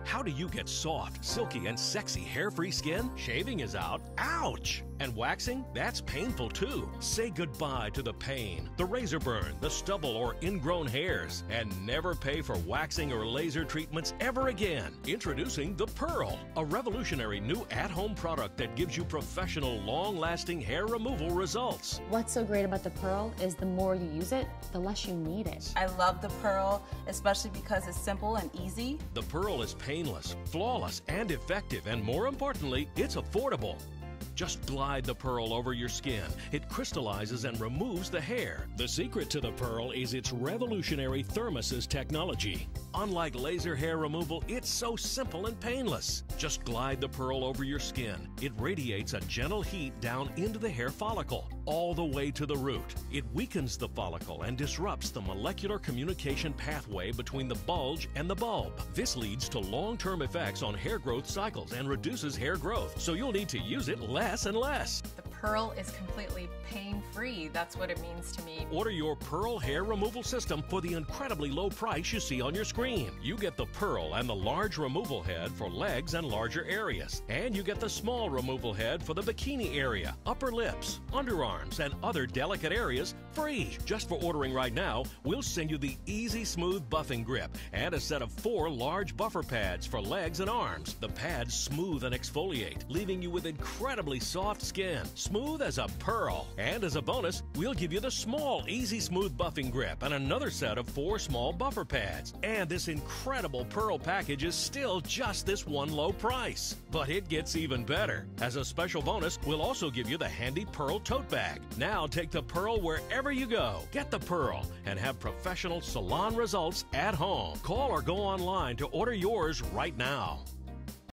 How do you get soft, silky, and sexy hair-free skin? Shaving is out. Ouch! And waxing? That's painful too. Say goodbye to the pain, the razor burn, the stubble or ingrown hairs, and never pay for waxing or laser treatments ever again. Introducing the Pearl, a revolutionary new at-home product that gives you professional, long-lasting hair removal results. What's so great about the Pearl is the more you use it, the less you need it. I love the Pearl, especially because it's simple and easy. The Pearl is painless, flawless, and effective, and more importantly, it's affordable. Just glide the Pearl over your skin. It crystallizes and removes the hair. The secret to the Pearl is its revolutionary Thermosis technology. Unlike laser hair removal, it's so simple and painless. Just glide the Pearl over your skin. It radiates a gentle heat down into the hair follicle, all the way to the root. It weakens the follicle and disrupts the molecular communication pathway between the bulge and the bulb. This leads to long-term effects on hair growth cycles and reduces hair growth, so you'll need to use it less and less. The Pearl is completely pain-free. That's what it means to me. Order your Pearl hair removal system for the incredibly low price you see on your screen. You get the Pearl and the large removal head for legs and larger areas. And you get the small removal head for the bikini area, upper lips, underarms, and other delicate areas free. Just for ordering right now, we'll send you the Easy Smooth Buffing Grip and a set of 4 large buffer pads for legs and arms. The pads smooth and exfoliate, leaving you with incredibly soft skin, smooth as a pearl. And as a bonus, we'll give you the small Easy Smooth Buffing Grip and another set of 4 small buffer pads. And this incredible Pearl package is still just this one low price. But it gets even better. As a special bonus, we'll also give you the handy Pearl tote bag. Now take the Pearl wherever you go. Get the Pearl and have professional salon results at home. Call or go online to order yours right now.